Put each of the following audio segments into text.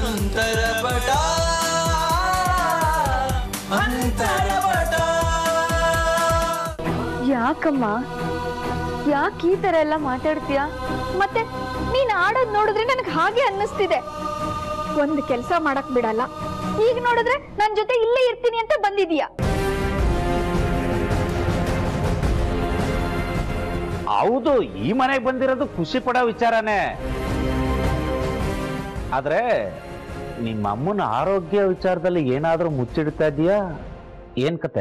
ಅಂತರಪಟ ಅಂತರಪಟ. ಯಾಕಮ್ಮ ಯಾಕೆ ಈ ತರ ಎಲ್ಲ ಮಾತಾಡ್ತೀಯ? ಮತ್ತೆ ನೀನ್ ಆಡೋದ್ ನೋಡಿದ್ರೆ ನನಗೆ ಹಾಗೆ ಅನ್ನಿಸ್ತಿದೆ. ಒಂದ್ ಕೆಲ್ಸ ಮಾಡಕ್ ಬಿಡಲ್ಲ, ಈಗ ನೋಡಿದ್ರೆ ನನ್ ಜೊತೆ ಇಲ್ಲೇ ಇರ್ತೀನಿ ಅಂತ ಬಂದಿದೀಯ. ಹೌದು, ಈ ಮನೆಗೆ ಬಂದಿರೋದು ಖುಷಿ ಪಡೋ ವಿಚಾರನೇ. ಆದ್ರೆ ನಿಮ್ಮ ಅಮ್ಮನ ಆರೋಗ್ಯ ವಿಚಾರದಲ್ಲಿ ಏನಾದ್ರೂ ಮುಚ್ಚಿಡ್ತಾ ಇದೀಯಾ? ಏನ್ ಕತೆ?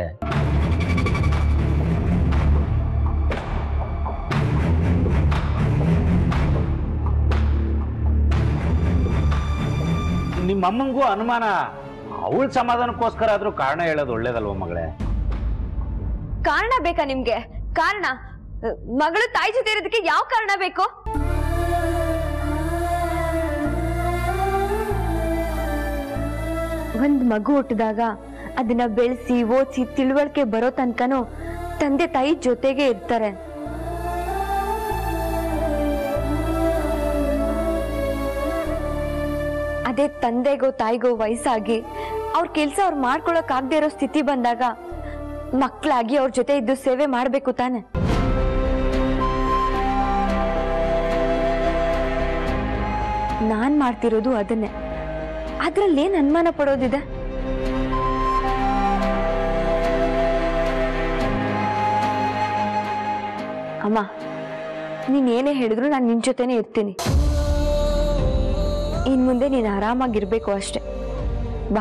ನಿಮ್ಮಮ್ಮಂಗೂ ಅನುಮಾನ. ಅವಳ ಸಮಾಧಾನಕ್ಕೋಸ್ಕರ ಆದ್ರೂ ಕಾರಣ ಹೇಳೋದು ಒಳ್ಳೇದಲ್ವ ಮಗಳೇ? ಕಾರಣ ಬೇಕಾ ನಿಮ್ಗೆ? ಕಾರಣ? ಮಗಳು ತಾಯಿ ಜೊತೆ ಇರೋದಕ್ಕೆ ಯಾವ ಕಾರಣ ಬೇಕು? ಒಂದ್ ಮಗು ಹುಟ್ಟಿದಾಗ ಅದನ್ನ ಬೆಳೆಸಿ ಓದಿಸಿ ತಿಳುವಳಿಕೆ ಬರೋ ತನಕನೂ ತಂದೆ ತಾಯಿ ಜೊತೆಗೆ ಇರ್ತಾರೆ. ಅದೇ ತಂದೆಗೋ ತಾಯಿಗೋ ವಯಸ್ಸಾಗಿ ಅವ್ರ ಕೆಲ್ಸ ಅವ್ರು ಮಾಡ್ಕೊಳಕ್ ಆಗದೆ ಇರೋ ಸ್ಥಿತಿ ಬಂದಾಗ ಮಕ್ಕಳಾಗಿ ಅವ್ರ ಜೊತೆ ಇದ್ದು ಸೇವೆ ಮಾಡ್ಬೇಕು ತಾನೆ. ನಾನ್ ಮಾಡ್ತಿರೋದು ಅದನ್ನೇ. ಅದ್ರಲ್ಲೇನ್ ಅನುಮಾನ ಪಡೋದಿದೆ? ಅಮ್ಮ, ನೀನ್ ಏನೇ ಹೇಳಿದ್ರು ನಾನು ನಿನ್ ಜೊತೆನೆ ಇರ್ತೀನಿ. ಇನ್ ಮುಂದೆ ನೀನ್ ಆರಾಮಾಗಿರ್ಬೇಕು ಅಷ್ಟೆ. ಬಾ.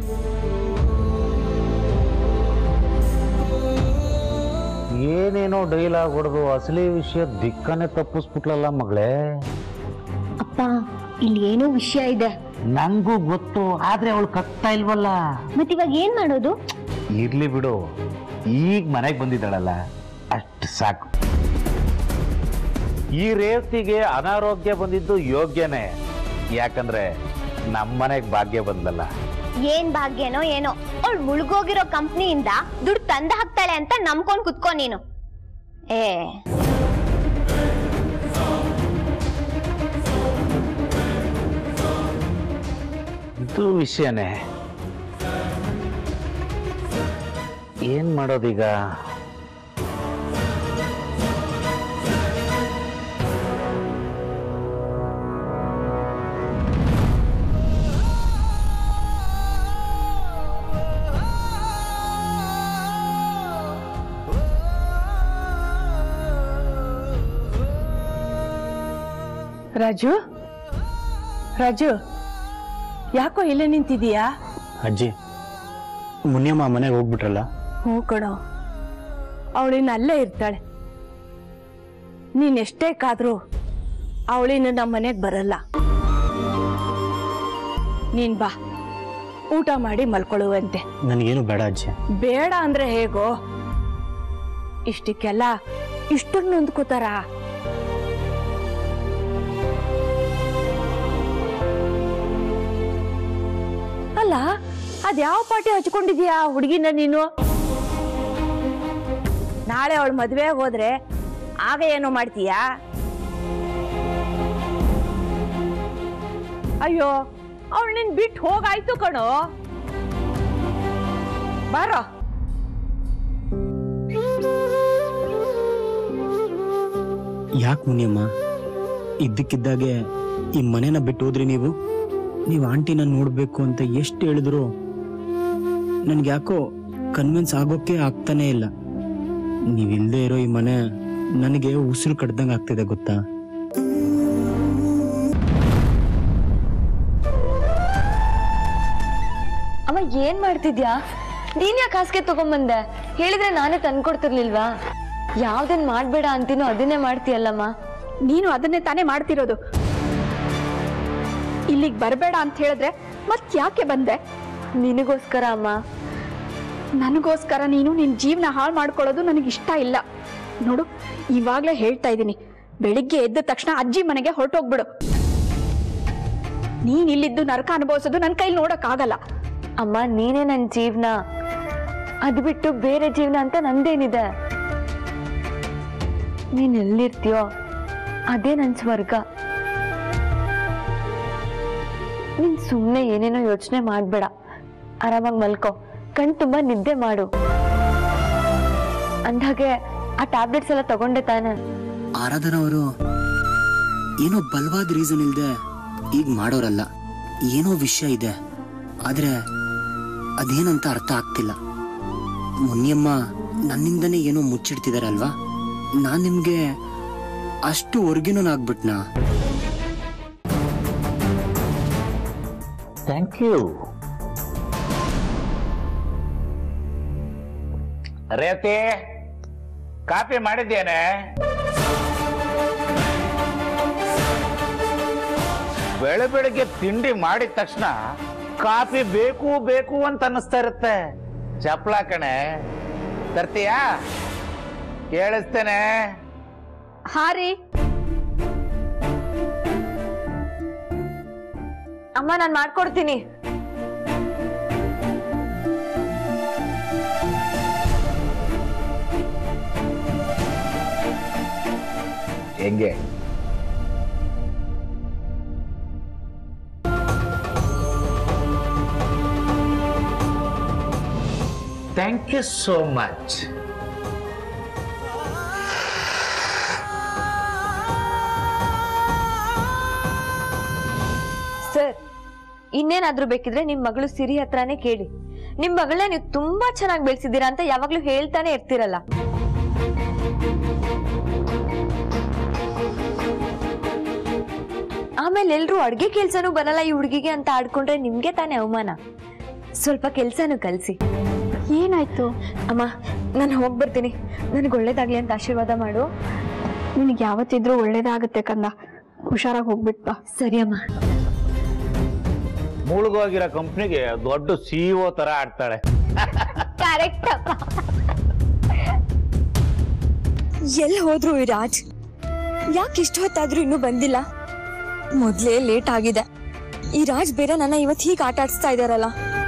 ಏನೇನೋ ಡೈಲಾಗ್ ಹೊಡೆದು ಅಸಲಿ ವಿಷಯ ದಿಕ್ಕನೆ ತಪ್ಪಿಸ್ಬಿಟ್ಲಲ್ಲ ಮಗಳೇ. ಅಪ್ಪ, ಇಲ್ಲಿ ಏನೋ ವಿಷಯ ಇದೆ. ನಂಗೂ ಗೊತ್ತು, ಆದ್ರೆ ಅವಳು ಕತ್ತಾ ಇಲ್ವಲ್ಲ. ಮತ್ತಿವಾಗ ಏನ್ ಮಾಡೋದು? ಇರ್ಲಿ ಬಿಡು, ಈಗ ಮನೆಗೆ ಬಂದಿದ್ದಾಳಲ್ಲ ಅಷ್ಟು ಸಾಕು. ಈ ರೇವತಿಗೆ ಅನಾರೋಗ್ಯ ಬಂದಿದ್ದು ಯೋಗ್ಯನೇ. ಯಾಕಂದ್ರೆ ನಮ್ಮನೆಗೆ ಭಾಗ್ಯ ಬಂದಲ್ಲ. ಏನ್ ಭಾಗ್ಯನೋ ಏನೋ, ಅವಳು ಮುಳುಗೋಗಿರೋ ಕಂಪ್ನಿಯಿಂದ ದುಡ್ಡು ತಂದ ಹಾಕ್ತಾಳೆ ಅಂತ ನಂಬ್ಕೊಂಡ್ ಕುತ್ಕೊ ನೀನು. ಇದು ವಿಷಯನೇ. ಏನ್ ಮಾಡೋದೀಗ? ರಾಜು, ರಾಜು, ಯಾಕೋ ಇಲ್ಲೇ ನಿಂತಿದೀಯಾ? ಅಜ್ಜಿ, ಮುನಿಯಮ್ಮ ಮನೆಗೆ ಹೋಗ್ಬಿಟ್ರಲ್ಲ? ಹ್ಞೂ ಕಣೋ, ಅವಳಿನ ಅಲ್ಲೇ ಇರ್ತಾಳೆ. ನೀನೆಷ್ಟೇ ಕಾದ್ರೂ ಅವಳಿನ ನಮ್ಮ ಮನೆಗೆ ಬರಲ್ಲ. ನೀನ್ ಬಾ, ಊಟ ಮಾಡಿ ಮಲ್ಕೊಳ್ಳುವಂತೆ. ನನಗೇನು ಬೇಡ ಅಜ್ಜಿ. ಬೇಡ ಅಂದ್ರೆ ಹೇಗೋ? ಇಷ್ಟಕ್ಕೆಲ್ಲ ಇಷ್ಟನ್ನು ನೊಂದ್ಕೋತಾರ? ಅಲ್ಲ, ಅದ್ಯಾವ ಪಾಟಿ ಹಚ್ಕೊಂಡಿದ್ಯಾ ಹುಡುಗಿನ ನೀನು? ನಾಳೆ ಅವಳು ಮದ್ವೆ ಹೋದ್ರೆ ಆಗ ಏನೋ ಮಾಡ್ತೀಯಾ? ಅಯ್ಯೋ, ಅವಳು ನಿನ್ ಬಿಟ್ಟು ಹೋಗಾಯ್ತು ಕಣೋ. ಬಾರೋ. ಯಾಕೆ ಮುನಿಯಮ್ಮ ಇದ್ದಕ್ಕಿದ್ದಾಗೆ ಈ ಮನೆನ ಬಿಟ್ಟು ಹೋದ್ರಿ? ನೀವು ಆಂಟಿನ ನೋಡ್ಬೇಕು ಅಂತ ಎಷ್ಟು ಹೇಳಿದ್ರು ನನ್ಗೆ ಯಾಕೋ ಕನ್ವಿನ್ಸ್ ಆಗೋಕೆ ಆಗ್ತಾನೆ ಇಲ್ಲ. ನೀವಿಲ್ದೇ ಇರೋ ಈ ಮನೆ ನನಗೆ ಉಸಿರು ಕಡ್ದಂಗೆ ಆಗ್ತಿದೆ ಗೊತ್ತಾ? ಅಮ್ಮ, ಏನ್ ಮಾಡ್ತಿದ್ಯಾ? ನೀನ್ ಯಾಕೆ ಹಾಸಿಗೆ ತಗೊಂಬಂದೆ? ಹೇಳಿದ್ರೆ ನಾನೇ ತಂದ್ಕೊಡ್ತಿರ್ಲಿಲ್ವಾ? ಯಾವ್ದನ್ ಮಾಡ್ಬೇಡ ಅಂತೀನೋ ಅದನ್ನೇ ಮಾಡ್ತೀಯಲ್ಲಮ್ಮ. ನೀನು ಅದನ್ನೇ ತಾನೇ ಮಾಡ್ತಿರೋದು. ಇಲ್ಲಿಗೆ ಬರಬೇಡ ಅಂತ ಹೇಳಿದ್ರೆ ಮತ್ ಯಾಕೆ ಬಂದೆ? ನಿನಗೋಸ್ಕರ ಅಮ್ಮ. ನನಗೋಸ್ಕರ ನೀನು ನಿನ್ ಜೀವನ ಹಾಳು ಮಾಡ್ಕೊಳ್ಳೋದು ನನಗಿಷ್ಟ ಇಲ್ಲ. ನೋಡು, ಇವಾಗ್ಲೇ ಹೇಳ್ತಾ ಇದ್ದೀನಿ, ಬೆಳಿಗ್ಗೆ ಎದ್ದ ತಕ್ಷಣ ಅಜ್ಜಿ ಮನೆಗೆ ಹೊರಟೋಗ್ಬಿಡು. ನೀನ್ ಇಲ್ಲಿದ್ದು ನರಕ ಅನುಭವಿಸೋದು ನನ್ನ ಕೈಲಿ ನೋಡಕ್ ಆಗಲ್ಲ. ಅಮ್ಮ, ನೀನೇ ನನ್ನ ಜೀವನ. ಅದು ಬಿಟ್ಟು ಬೇರೆ ಜೀವನ ಅಂತ ನಂದೇನಿದೆ? ನೀನ್ ಎಲ್ಲಿರ್ತೀಯೋ ಅದೇ ನನ್ ಸ್ವರ್ಗ. ನೀನ್ ಸುಮ್ನೆ ಏನೇನೋ ಯೋಚನೆ ಮಾಡ್ಬೇಡ, ಆರಾಮಾಗಿ ಮಲ್ಕೋ, ಕಣ್ ತುಂಬಾ ನಿದ್ದೆ ಮಾಡು. ಅಂದಾಗೆ ಆ ಟ್ಯಾಬ್ಲೆಟ್ಸ್ ಎಲ್ಲ ತಗೊಂಡೆ ತಾನೆ? ಆರಾಧನಾ ಅವರು ಏನೋ ಬಲವಾದ ರೀಸನ್ ಇಲ್ದೆ ಈಗ ಮಾಡೋರಲ್ಲ. ಏನೋ ವಿಷಯ ಇದೆ, ಆದ್ರೆ ಅದೇನಂತ ಅರ್ಥ ಆಗ್ತಿಲ್ಲ. ಮುನಿಯಮ್ಮ ನನ್ನಿಂದನೇ ಏನೋ ಮುಚ್ಚಿಡ್ತಿದಾರಲ್ವಾ? ನಾನ್ ನಿಮ್ಗೆ ಅಷ್ಟು ಹೊರ್ಗಿನೋನಾಗ್ಬಿಟ್ನಾ? Thank you. ರೇವತಿ, ಕಾಫಿ ಮಾಡಿದ್ದೇನೆ? ಬೆಳಗ್ಗೆ ತಿಂಡಿ ಮಾಡಿದ ತಕ್ಷಣ ಕಾಫಿ ಬೇಕು ಬೇಕು ಅಂತ ಅನ್ನಿಸ್ತಾ ಇರುತ್ತೆ. ಚಪ್ಲ ಕಣೆ, ತರ್ತೀಯಾ? ಕೇಳಿಸ್ತೇನೆ. ಹಾರಿ ಅಮ್ಮ, ನಾನ್ ಮಾಡ್ಕೊಡ್ತೀನಿ. ಹೆಂಗೆ? Thank you so much. Sir, ಇನ್ನೇನಾದ್ರೂ ಬೇಕಿದ್ರೆ ನಿಮ್ ಮಗಳು ಸಿರಿ ಹತ್ರನೇ ಕೇಳಿ. ನಿಮ್ ಮಗಳನ್ನ ನೀವು ತುಂಬಾ ಚೆನ್ನಾಗಿ ಬೆಳೆಸಿದ್ದೀರಾ ಅಂತ ಯಾವಾಗ್ಲೂ ಹೇಳ್ತಾನೆ ಇರ್ತಿರಲ್ಲ. ಆಮೇಲೆ ಎಲ್ರು ಅಡ್ಗೆ ಕೆಲ್ಸನೂ ಬರಲ್ಲ ಈ ಹುಡುಗಿಗೆ ಅಂತ ಆಡ್ಕೊಂಡ್ರೆ ನಿಮ್ಗೆ ತಾನೇ ಅವಮಾನ. ಸ್ವಲ್ಪ ಕೆಲ್ಸನೂ ಕಲ್ಸಿ. ಏನಾಯ್ತು? ಅಮ್ಮ, ನಾನು ಹೋಗ್ಬರ್ತೀನಿ. ನನಗೆ ಒಳ್ಳೇದಾಗ್ಲಿ ಅಂತ ಆಶೀರ್ವಾದ ಮಾಡು. ನಿನಗೆ ಯಾವತ್ತಿದ್ರೂ ಒಳ್ಳೇದಾಗುತ್ತೆ ಕಂದ, ಹುಷಾರಾಗಿ ಹೋಗ್ಬಿಟ್ಬಾ. ಸರಿ ಅಮ್ಮ. ಮುಳುಗೋಗಿರೋ ಕಂಪ್ನಿಗೆ ದೊಡ್ಡ CEO ತರ ಆಡ್ತಾಳೆ. ಕರೆಕ್ಟ್. ಎಲ್ಲಿ ಹೋದ್ರು ಈ ರಾಜ್? ಯಾಕೆ ಇಷ್ಟು ಹೊತ್ತಾದ್ರೂ ಇನ್ನೂ ಬಂದಿಲ್ಲ? ಮೊದ್ಲೇ ಲೇಟ್ ಆಗಿದೆ. ಈ ರಾಜ್ ಬೇರೆ ನನ್ನ ಇವತ್ತು ಹೀಗೆ ಆಟ ಆಡಿಸ್ತಾ ಇದಾರಲ್ಲ.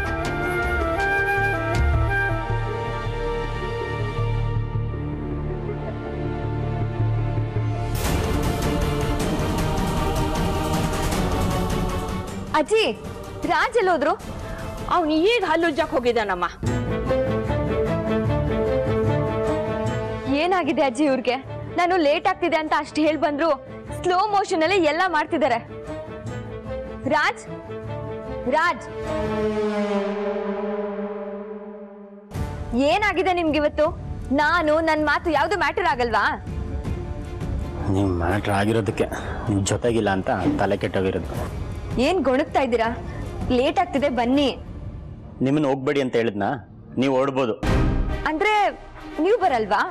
ಅಜ್ಜಿ, ರಾಜ್ ಎಲ್ಲೋದ್ರು? ಅವನು ಈಗ ಹಲ್ಲುಜ್ಜಕ್ ಹೋಗಿದ್ದಾನಮ್ಮ. ಏನಾಗಿದೆ ಅಜ್ಜಿ ಇವ್ರಿಗೆ? ನಾನು ಲೇಟ್ ಆಗ್ತಿದೆ ಅಂತ ಅಷ್ಟು ಹೇಳಿ ಬಂದ್ರು ಸ್ಲೋ ಮೋಷನ್ ಅಲ್ಲಿ ಎಲ್ಲ ಮಾಡ್ತಿದ್ದಾರೆ. ರಾಜ್, ರಾಜ್, ಏನಾಗಿದೆ ನಿಮ್ಗಿವತ್ತು? ನಾನು ನನ್ನ ಮಾತು ಯಾವ್ದು ಮ್ಯಾಟರ್ ಆಗಲ್ವಾ? ನೀವು ಮ್ಯಾಟ್ರ್ ಆಗಿರೋದಕ್ಕೆ ನಿಮ್ ಜೊತೆಗಿಲ್ಲ ಅಂತ ತಲೆ ಕೆಟ್ಟೋಗಿರೋದು. ಏನ್ ಗೊಣಗ್ತಾ ಇದ್ದೀರಾ? ಲೇಟ್ ಆಗ್ತಿದೆ, ಬನ್ನಿ. ನಿಮ್ಮನ್ನ ಹೋಗ್ಬೇಡಿ ಅಂತ ಹೇಳಿದ್ನಾ? ನೀವು ಓಡ್ಬೋದು. ಅಂದ್ರೆ ನೀವು ಬರಲ್ವಾ?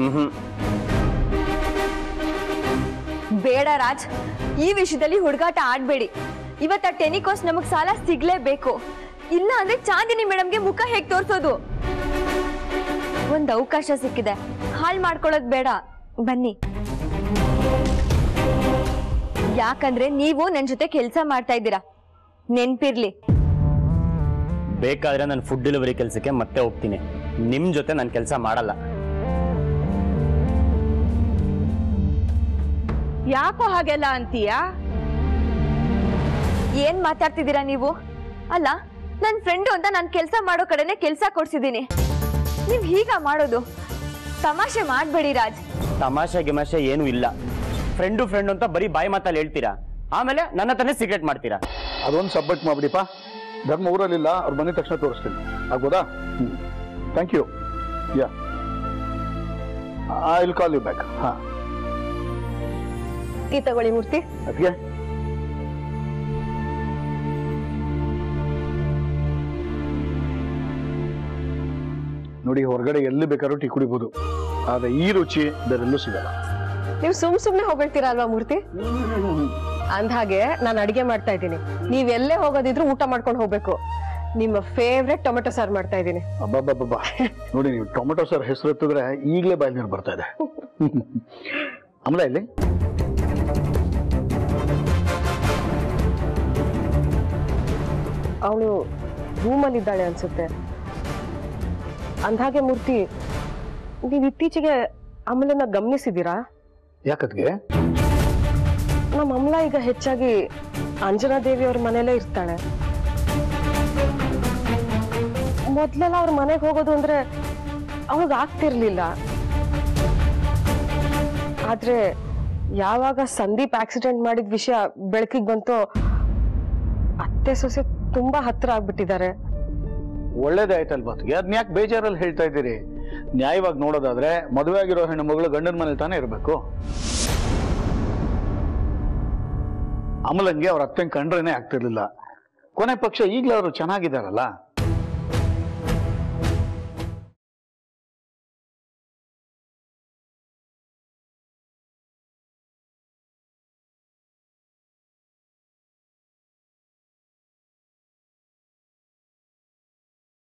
ಬೇಡ ರಾಜ್, ಈ ವಿಷಯದಲ್ಲಿ ಹುಡುಗಾಟ ಆಡ್ಬೇಡಿ. ಇವತ್ತ ಟೆನಿಕೋಸ್ ನಮಗ್ ಸಾಲ ಸಿಗ್ಲೇಬೇಕು. ಇಲ್ಲ ಅಂದ್ರೆ ಚಾಂದಿನಿ ಮೇಡಮ್ಗೆ ಮುಖ ಹೇಗ್ ತೋರ್ಸೋದು? ಒಂದ್ ಅವಕಾಶ ಸಿಕ್ಕಿದೆ, ಹಾಳ್ ಮಾಡ್ಕೊಳ್ಳೋದ್ ಬೇಡ. ಬನ್ನಿ. ಯಾಕಂದ್ರೆ ನೀವು ನನ್ ಜೊತೆ ಕೆಲ್ಸ ಮಾಡ್ತಾ ಇದ್ದೀರಾ, ನೆನ್ಪಿರ್ಲಿ. ಬೇಕಾದ್ರೆ ನಾನು ಫುಡ್ ಡೆಲಿವರಿ ಕೆಲಸಕ್ಕೆ ಮತ್ತೆ ಹೋಗ್ತೀನಿ. ನಿಮ್ ಜೊತೆ ನಾನು ಕೆಲಸ ಮಾಡಲ್ಲ. ಯಾಕೋ ಹಾಗೆಲ್ಲ ಅಂತೀಯಾ? ಏನ್ ಮಾತಾಡ್ತಿದ್ದೀರಾ ನೀವು? ಅಲ್ಲ, ನನ್ ಫ್ರೆಂಡು ಅಂತ ನಾನ್ ಕೆಲ್ಸ ಮಾಡೋ ಕಡೆನೆ ಕೆಲ್ಸ ಕೊಡ್ಸಿದೀನಿ. ನೀವ್ ಹೀಗ ಮಾಡೋದು? ತಮಾಷೆ ಮಾಡ್ಬೇಡಿ ರಾಜ್. ತಮಾಷೆ ಗಿಮಾಷೆ ಏನೂ ಇಲ್ಲ. ಫ್ರೆಂಡು ಅಂತ ಬರೀ ಬಾಯಿ ಮಾತಲ್ಲಿ ಹೇಳ್ತೀರಾ, ಆಮೇಲೆ ನನ್ನ ಹತ್ರನೇ ಸೀಕ್ರೆಟ್ ಮಾಡ್ತೀರಾ. ಅದೊಂದು ಸಬ್ಮಿಟ್ ಮಾಡ್ಬಿಡಿಪ್ಪ. ಧರ್ಮ ಊರಲ್ಲಿಲ್ಲ, ಅವ್ರು ಬಂದಿದ ತಕ್ಷಣ ತೋರಿಸ್ತೀನಿ. ಆಗ್ಬೋದಾ? Thank you. Yeah, I will call you back. ಹಾ, ಟೀ ತಗೊಳ್ಳಿ ಮೂರ್ತಿ. ಅದಕ್ಕೆ ನೋಡಿ, ಹೊರಗಡೆ ಎಲ್ಲಿ ಬೇಕಾದ್ರೂ ಟೀ ಕುಡಿಬಹುದು, ಆದ್ರೆ ಈ ರುಚಿ ಬೇರೆಲ್ಲೂ ಸಿಗಲ್ಲ. ನೀವು ಸುಮ್ನೆ ಹೊಗಳ್ತೀರಾ ಅಲ್ವಾ ಮೂರ್ತಿ? ಅಂದ್ಹಾಗೆ ನಾನು ಅಡಿಗೆ ಮಾಡ್ತಾ ಇದ್ದೀನಿ. ನೀವೆಲ್ಲೇ ಹೋಗೋದಿದ್ರು ಊಟ ಮಾಡ್ಕೊಂಡು ಹೋಗ್ಬೇಕು. ನಿಮ್ಮ ಫೇವ್ರೆಟ್ ಟೊಮೆಟೊ ಸಾರು ಮಾಡ್ತಾ ಇದ್ದೀನಿ. ಅಬ್ಬಬ್ಬಬ್ಬಾ, ನೋಡಿ ನೀವು ಟೊಮೆಟೊ ಸಾರು ಹೆಸರು ಎತ್ತಿದ್ರೆ ಈಗಲೇ ಬಾಯಲ್ಲಿ ನೀರು ಬರ್ತಾ ಇದೆ. ಆಮೇಲೆ ಇಲ್ಲಿ ಅವಳು ರೂಮಲ್ಲಿ ಇದ್ದಾಳೆ ಅನ್ಸುತ್ತೆ. ಅಂದ್ಹಾಗೆ ಮೂರ್ತಿ, ನೀವು ಇತ್ತೀಚೆಗೆ ಅಮಲನ್ನ ಗಮನಿಸಿದ್ದೀರಾ? ಯಾಕದ್ಗೆ? ನಮ್ಮ ಅಮಲ ಈಗ ಹೆಚ್ಚಾಗಿ ಅಂಜನಾ ದೇವಿ ಅವ್ರ ಮನೇಲೇ ಇರ್ತಾಳೆ. ಮೊದ್ಲೆಲ್ಲ ಅವ್ರ ಮನೆಗೆ ಹೋಗೋದು ಅಂದ್ರೆ ಅವಳಿಗೆ ಆಗ್ತಿರ್ಲಿಲ್ಲ. ಆದ್ರೆ ಯಾವಾಗ ಸಂದೀಪ್ ಆಕ್ಸಿಡೆಂಟ್ ಮಾಡಿದ ವಿಷಯ ಬೆಳಕಿಗೆ ಬಂತೋ ಅತ್ತೆ ಸೊಸೆ ತುಂಬಾ ಹತ್ರ ಆಗ್ಬಿಟ್ಟಿದ್ದಾರೆ. ಒಳ್ಳೇದೇ ಆಯ್ತಲ್ವಾ? ಅದನ್ನ ಯಾಕೆ ಬೇಜಾರಲ್ಲಿ ಹೇಳ್ತಾ ಇದ್ದೀರಿ? ನ್ಯಾಯವಾಗಿ ನೋಡೋದಾದ್ರೆ ಮದುವೆ ಆಗಿರೋ ಹೆಣ್ಣು ಮಗಳು ಗಂಡನ ಮನೇಲಿ ತಾನೇ ಇರಬೇಕು. ಅಮಲಂಗೆ ಅವ್ರ ಅತ್ತಂಗೆ ಕಂಡ್ರೇನೆ ಆಗ್ತಿರ್ಲಿಲ್ಲ. ಕೊನೆ ಪಕ್ಷ ಈಗಲೂ ಅವರು ಚೆನ್ನಾಗಿದ್ದಾರಲ್ಲ.